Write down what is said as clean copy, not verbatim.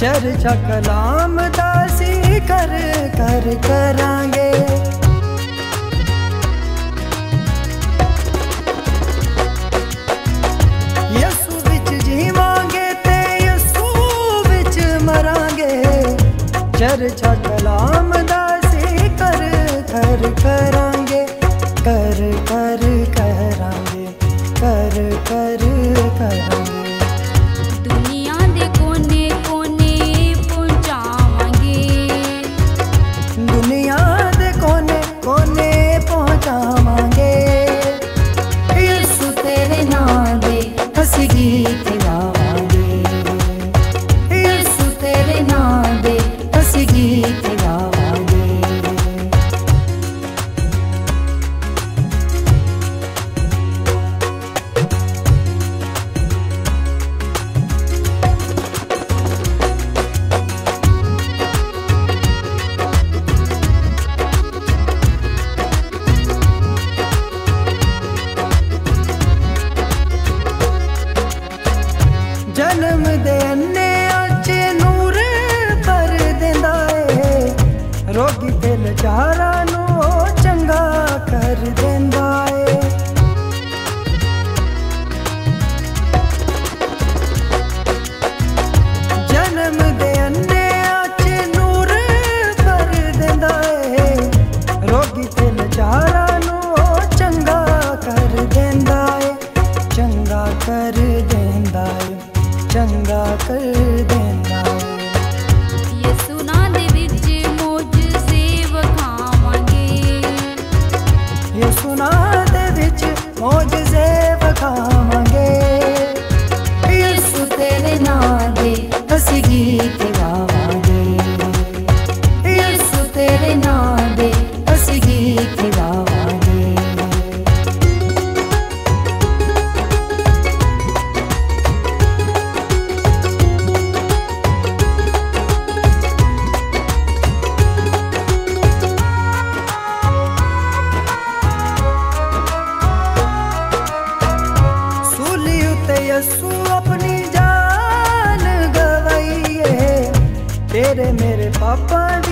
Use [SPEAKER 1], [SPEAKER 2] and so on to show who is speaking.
[SPEAKER 1] चर्चा कलाम दासी कर कर करांगे। यसू विच जीवांगे ते यसू विच मरांगे। चर्चा कलाम दासी कर कर करांगे। कर कर करांगे, कर कर करांगे।
[SPEAKER 2] दुनिया दे कोने कोने पहुंचावांगे।
[SPEAKER 1] दुनिया दे कोने कोने पहुंचावांगे।
[SPEAKER 2] यीशु तेरे नाम दे असीं गीत गावांगे। यीशु तेरे नाम दे असीं गीत गावांगे।
[SPEAKER 1] जन्म देने अचे नूर पर देंदा है। रोगी ते लाचारा नू चंगा कर देंदा है। जन्म देने अचे नूर पर देंदा है। रोगी ते लाचारा नू चंगा कर देंदा है। चंगा कर देंदा है, चंगा कर देंदा है।
[SPEAKER 2] यीशु नाम दे विच मौजज़े वखावांगे।
[SPEAKER 1] यीशु नाम दे विच मौजज़े वखावांगे।
[SPEAKER 2] यीशु तेरे नाम दे असीं गीत गावांगे। यीशु तेरे नाम दे असीं गीत गावांगे।
[SPEAKER 1] सूली उते यसू अपनी जान गवाइए। तेरे मेरे पापा